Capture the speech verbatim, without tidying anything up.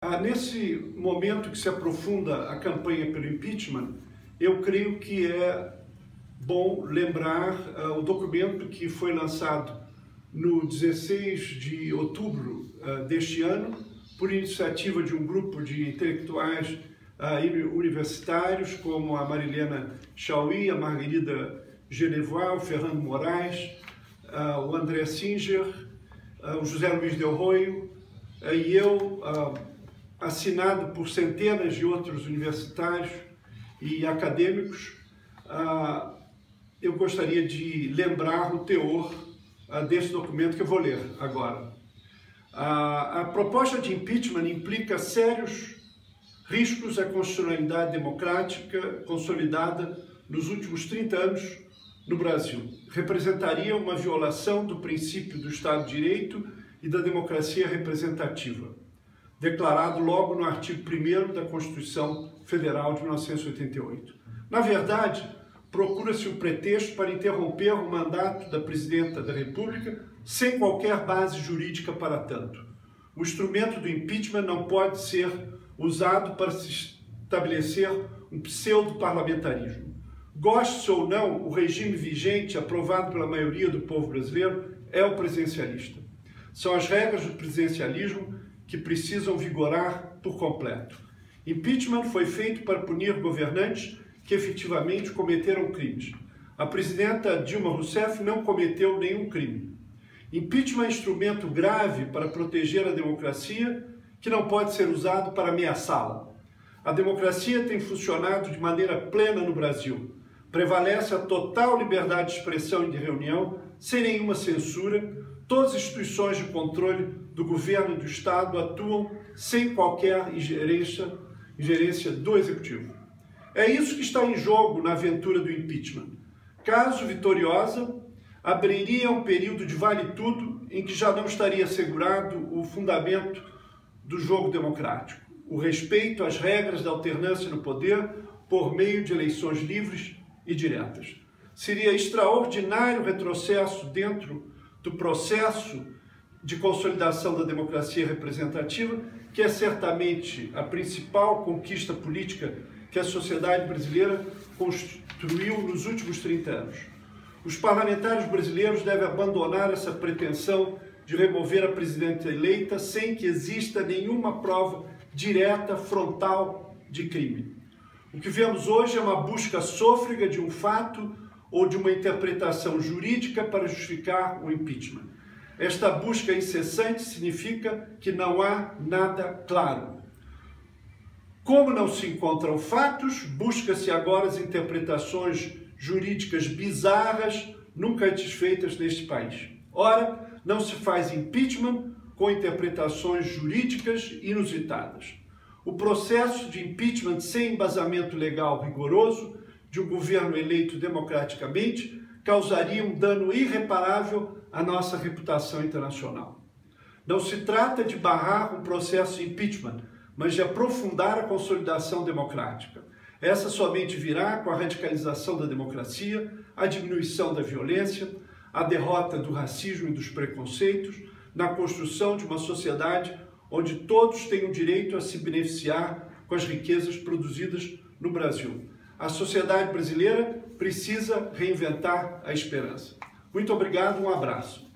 Ah, nesse momento que se aprofunda a campanha pelo impeachment, eu creio que é bom lembrar ah, o documento que foi lançado no dezesseis de outubro ah, deste ano, por iniciativa de um grupo de intelectuais ah, universitários, como a Marilena Chaui, a Margarida Genevois, o Fernando Moraes, ah, o André Singer, ah, o José Luiz Del Roio, ah, e eu, ah, assinado por centenas de outros universitários e acadêmicos, ah, eu gostaria de lembrar o teor ah, desse documento que eu vou ler agora. Ah, a proposta de impeachment implica sérios riscos à constitucionalidade democrática consolidada nos últimos trinta anos no Brasil. Representaria uma violação do princípio do Estado de Direito e da democracia representativa, declarado logo no artigo primeiro da Constituição Federal de mil novecentos e oitenta e oito. Na verdade, procura-se um pretexto para interromper o mandato da Presidenta da República sem qualquer base jurídica para tanto. O instrumento do impeachment não pode ser usado para se estabelecer um pseudo-parlamentarismo. Goste-se ou não, o regime vigente, aprovado pela maioria do povo brasileiro, é o presidencialista. São as regras do presidencialismo que precisam vigorar por completo. Impeachment foi feito para punir governantes que efetivamente cometeram crimes. A presidenta Dilma Rousseff não cometeu nenhum crime. Impeachment é instrumento grave para proteger a democracia que não pode ser usado para ameaçá-la. A democracia tem funcionado de maneira plena no Brasil. Prevalece a total liberdade de expressão e de reunião, sem nenhuma censura. Todas as instituições de controle do governo e do Estado atuam sem qualquer ingerência, ingerência do Executivo. É isso que está em jogo na aventura do impeachment. Caso vitoriosa, abriria um período de vale-tudo em que já não estaria assegurado o fundamento do jogo democrático, o respeito às regras da alternância no poder por meio de eleições livres e diretas. Seria extraordinário retrocesso dentro do processo de consolidação da democracia representativa, que é certamente a principal conquista política que a sociedade brasileira construiu nos últimos trinta anos. Os parlamentares brasileiros devem abandonar essa pretensão de remover a presidenta eleita sem que exista nenhuma prova direta, frontal de crime. O que vemos hoje é uma busca sôfrega de um fato ou de uma interpretação jurídica para justificar o impeachment. Esta busca incessante significa que não há nada claro. Como não se encontram fatos, busca-se agora as interpretações jurídicas bizarras nunca antes feitas neste país. Ora, não se faz impeachment com interpretações jurídicas inusitadas. O processo de impeachment sem embasamento legal rigoroso de um governo eleito democraticamente causaria um dano irreparável à nossa reputação internacional. Não se trata de barrar um processo de impeachment, mas de aprofundar a consolidação democrática. Essa somente virá com a radicalização da democracia, a diminuição da violência, a derrota do racismo e dos preconceitos, na construção de uma sociedade onde todos tenham direito a se beneficiar com as riquezas produzidas no Brasil. A sociedade brasileira precisa reinventar a esperança. Muito obrigado, um abraço.